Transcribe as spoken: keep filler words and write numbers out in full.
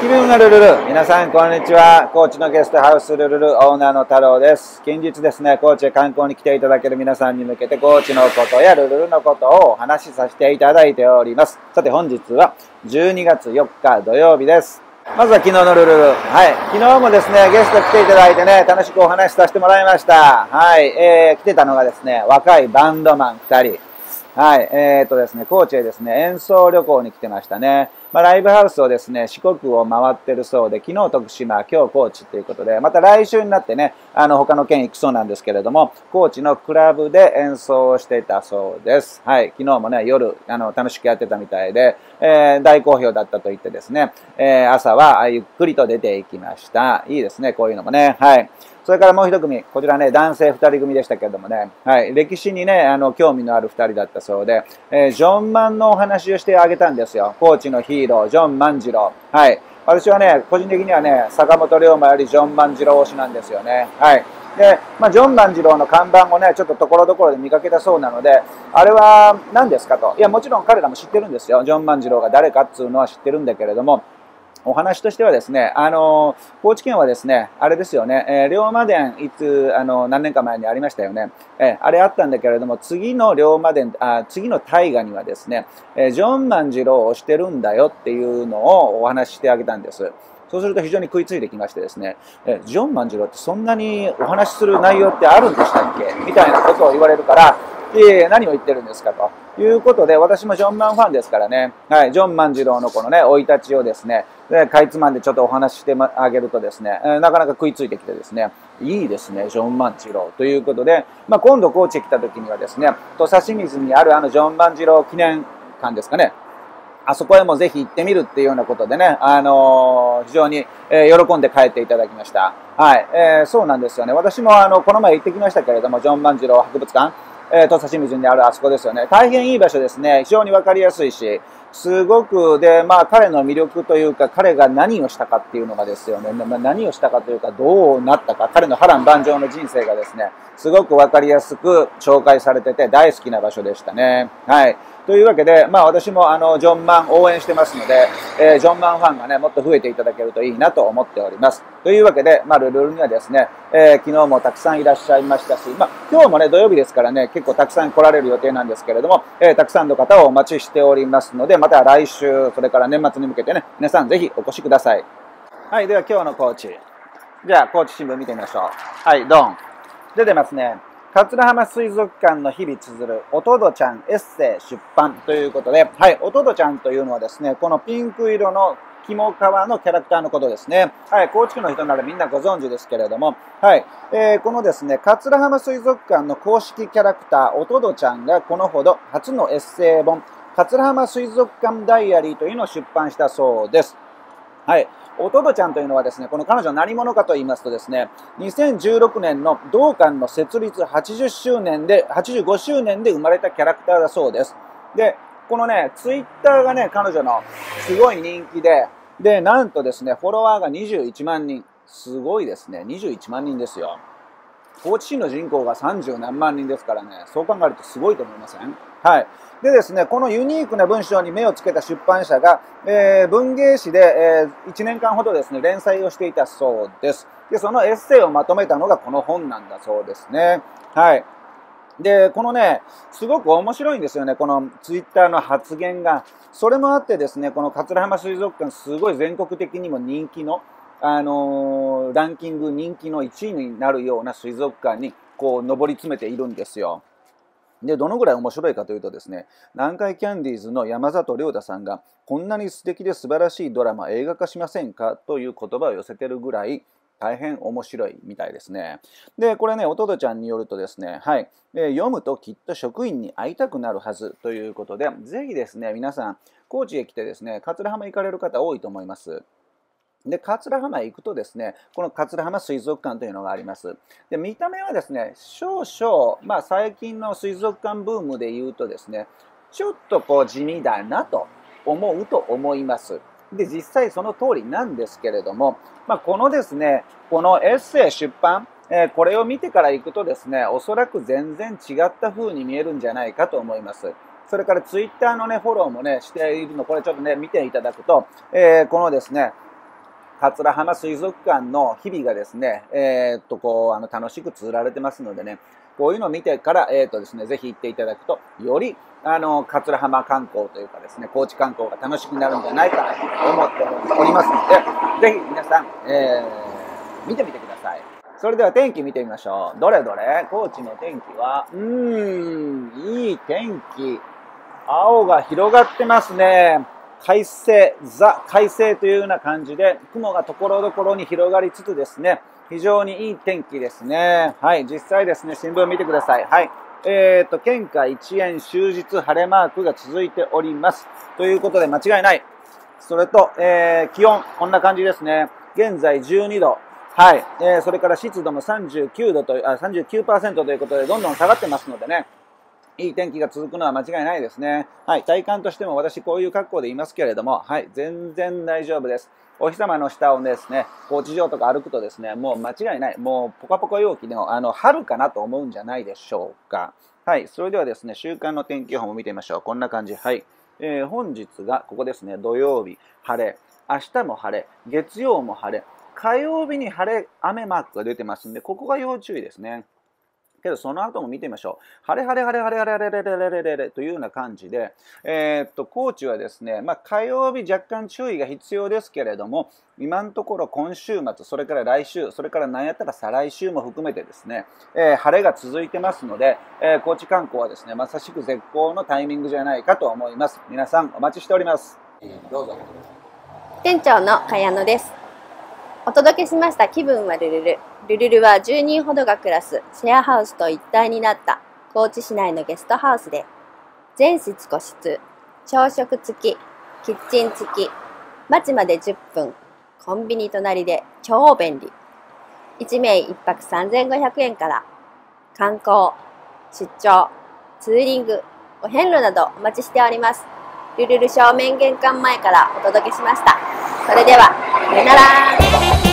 分のルルル、皆さんこんにちは。高知のゲストハウスルルルオーナーの太郎です。近日ですね、高知へ観光に来ていただける皆さんに向けて高知のことやルルルのことをお話しさせていただいております。さて本日はじゅうにがつよっか土曜日です。まずは昨日のルルル。はい。昨日もですね、ゲスト来ていただいてね、楽しくお話しさせてもらいました。はい。えー、来てたのがですね、若いバンドマンふたり。はい。えーとですね、高知へですね、演奏旅行に来てましたね。まあ、ライブハウスをですね、四国を回ってるそうで、昨日徳島、今日高知ということで、また来週になってね、あの、他の県行くそうなんですけれども、高知のクラブで演奏をしていたそうです。はい。昨日もね、夜、あの、楽しくやってたみたいで、えー、大好評だったと言ってですね、えー、朝はゆっくりと出ていきました。いいですね、こういうのもね。はい。それからもう一組、こちらね、男性二人組でしたけれどもね、はい、歴史にね、あの、興味のある二人だったそうで、えー、ジョンマンのお話をしてあげたんですよ。高知のヒーロー、ジョン万次郎。はい。私はね、個人的にはね、坂本龍馬よりジョン万次郎推しなんですよね。はい。で、まあ、ジョン万次郎の看板をね、ちょっとところどころで見かけたそうなので、あれは何ですかと。いや、もちろん彼らも知ってるんですよ。ジョン万次郎が誰かっつうのは知ってるんだけれども、お話としてはですね、あの、高知県はですね、あれですよね、えー、龍馬伝、いつ、あの、何年か前にありましたよね。えー、あれあったんだけれども、次の龍馬伝、あ、次の大河にはですね、えー、ジョン万次郎をしてるんだよっていうのをお話ししてあげたんです。そうすると非常に食いついてきましてですね、えジョン万次郎ってそんなにお話しする内容ってあるんでしたっけみたいなことを言われるから、いえいえ、何を言ってるんですかということで、私もジョン万ファンですからね、はい、ジョン万次郎のこのね、生い立ちをですね、でかいつまんでちょっとお話ししてあげるとですね、えー、なかなか食いついてきてですね、いいですね、ジョン万次郎ということで、まあ、今度高知へ来た時にはですね、土佐清水にあるあのジョン万次郎記念館ですかね、あそこへもぜひ行ってみるっていうようなことでね、あのー、非常に、えー、喜んで帰っていただきました。はい、えー、そうなんですよね。私もあの、この前行ってきましたけれども、ジョン万次郎博物館、えー、土佐清水にあるあそこですよね。大変いい場所ですね。非常にわかりやすいし、すごく、で、まあ彼の魅力というか、彼が何をしたかっていうのがですよね。まあ、何をしたかというか、どうなったか、彼の波乱万丈の人生がですね、すごくわかりやすく紹介されてて大好きな場所でしたね。はい。というわけで、まあ私もあの、ジョンマン応援してますので、えー、ジョンマンファンがね、もっと増えていただけるといいなと思っております。というわけで、まあルルルにはですね、えー、昨日もたくさんいらっしゃいましたし、まあ今日もね、土曜日ですからね、結構たくさん来られる予定なんですけれども、えー、たくさんの方をお待ちしておりますので、また来週、それから年末に向けてね、皆さんぜひお越しください。はい、では今日の高知。じゃあ、高知新聞見てみましょう。はい、ドン。出てますね。桂浜水族館の日々綴るおとどちゃんエッセイ出版ということで、はい、おとどちゃんというのはですね、このピンク色の肝皮のキャラクターのことですね。はい、高知県の人ならみんなご存知ですけれども、はい、えー、このですね、桂浜水族館の公式キャラクター、おとどちゃんがこのほど初のエッセイ本、桂浜水族館ダイアリーというのを出版したそうです。はい。おとどちゃんというのはですね、この彼女何者かと言いますとですね、にせんじゅうろくねんの同館の設立はちじゅっしゅうねんで、はちじゅうごしゅうねんで生まれたキャラクターだそうです。で、このね、ツイッターがね、彼女のすごい人気で、で、なんとですね、フォロワーがにじゅういちまんにん。すごいですね。にじゅういちまんにんですよ。高知市の人口がさんじゅうなんまんにんですからね、そう考えるとすごいと思いません？はい。でですね、このユニークな文章に目をつけた出版社が、えー、文芸誌で、えー、いちねんかんほどですね、連載をしていたそうです。で、そのエッセイをまとめたのがこの本なんだそうですね。はい。で、このね、すごく面白いんですよね、このツイッターの発言が。それもあってですね、この桂浜水族館、すごい全国的にも人気の、あのー、ランキング人気のいちいになるような水族館に、こう、上り詰めているんですよ。で、どのぐらい面白いかというとですね、南海キャンディーズの山里亮太さんが、こんなに素敵で素晴らしいドラマ映画化しませんかという言葉を寄せてるぐらい、大変面白いみたいですね。で、これね、おとどちゃんによるとですね、はい、えー、読むときっと職員に会いたくなるはずということで、ぜひですね、皆さん、高知へ来てですね、桂浜行かれる方多いと思います。で、桂浜へ行くとですね、この桂浜水族館というのがあります。で、見た目はですね、少々、まあ最近の水族館ブームで言うとですね、ちょっとこう地味だなと思うと思います。で、実際その通りなんですけれども、まあこのですね、このエッセイ出版、えー、これを見てから行くとですね、おそらく全然違った風に見えるんじゃないかと思います。それからツイッターのね、フォローもね、しているの、これちょっとね、見ていただくと、えー、このですね、 桂浜水族館の日々がですね、えー、っと、こう、あの、楽しく綴られてますのでね、こういうのを見てから、えー、っとですね、ぜひ行っていただくと、より、あの、桂浜観光というかですね、高知観光が楽しくなるんじゃないかなと思っておりますので、ぜひ皆さん、えー、見てみてください。それでは天気見てみましょう。どれどれ高知の天気は、うーん、いい天気。青が広がってますね。快晴、ザ快晴というような感じで、雲がところどころに広がりつつですね、非常にいい天気ですね。はい、実際ですね、新聞見てください。はい。えっと、県下一円終日晴れマークが続いております。ということで間違いない。それと、えー、気温、こんな感じですね。現在じゅうにど。はい。えー、それから湿度もさんじゅうきゅうどと、あ、さんじゅうきゅうパーセント ということで、どんどん下がってますのでね。いい天気が続くのは間違いないですね。はい。体感としても私こういう格好でいますけれども、はい。全然大丈夫です。お日様の下をですね、高知城とか歩くとですね、もう間違いない。もうポカポカ陽気の、あの、春かなと思うんじゃないでしょうか。はい。それではですね、週間の天気予報も見てみましょう。こんな感じ。はい。えー、本日が、ここですね、土曜日、晴れ。明日も晴れ。月曜も晴れ。火曜日に晴れ、雨マークが出てますんで、ここが要注意ですね。けど、その後も見てみましょう。晴れ晴れ晴れ晴れ晴れ晴れ晴れ晴れ晴れというような感じで、えー、っと、高知はですね、まあ、火曜日若干注意が必要ですけれども、今のところ今週末、それから来週、それから何やったら再来週も含めてですね、えー、晴れが続いてますので、えー、高知観光はですね、まさしく絶好のタイミングじゃないかと思います。皆さんお待ちしております。どうぞ。 店長の茅野です。お届けしました気分はルルル。ルルルはじゅうにんほどが暮らすシェアハウスと一体になった高知市内のゲストハウスで、全室個室、朝食付き、キッチン付き、町までじゅっぷん、コンビニ隣で超便利。いちめいいっぱくさんぜんごひゃくえんから、観光、出張、ツーリング、お遍路などお待ちしております。ルルル正面玄関前からお届けしました。それでは、さよなら。